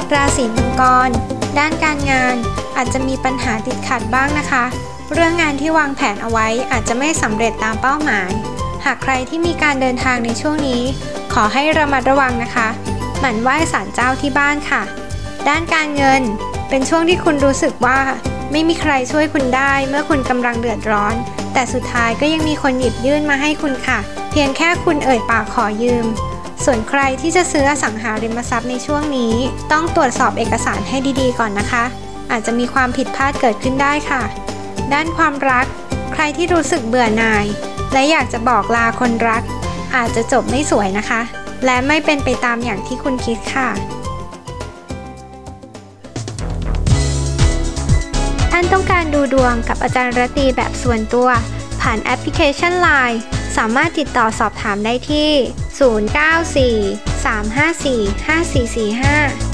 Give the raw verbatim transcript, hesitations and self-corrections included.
ราศีมังกรด้านการงานอาจจะมีปัญหาติดขัดบ้างนะคะเรื่องงานที่วางแผนเอาไว้อาจจะไม่สำเร็จตามเป้าหมายหากใครที่มีการเดินทางในช่วงนี้ขอให้ระมัดระวังนะคะหมั่นไหว้ศาลเจ้าที่บ้านค่ะด้านการเงินเป็นช่วงที่คุณรู้สึกว่าไม่มีใครช่วยคุณได้เมื่อคุณกำลังเดือดร้อนแต่สุดท้ายก็ยังมีคนหยิบยื่นมาให้คุณค่ะเพียงแค่คุณเอ่ยปากขอยืมส่วนใครที่จะซื้ออสังหาริมทรัพย์ในช่วงนี้ต้องตรวจสอบเอกสารให้ดีๆก่อนนะคะอาจจะมีความผิดพลาดเกิดขึ้นได้ค่ะด้านความรักใครที่รู้สึกเบื่อหน่ายและอยากจะบอกลาคนรักอาจจะจบไม่สวยนะคะและไม่เป็นไปตามอย่างที่คุณคิดค่ะท่านต้องการดูดวงกับอาจารย์รตีแบบส่วนตัวผ่านแอปพลิเคชัน ไลน์ สามารถติดต่อสอบถามได้ที่ศูนย์ เก้า สี่ สาม ห้า สี่ ห้า สี่ สี่ ห้า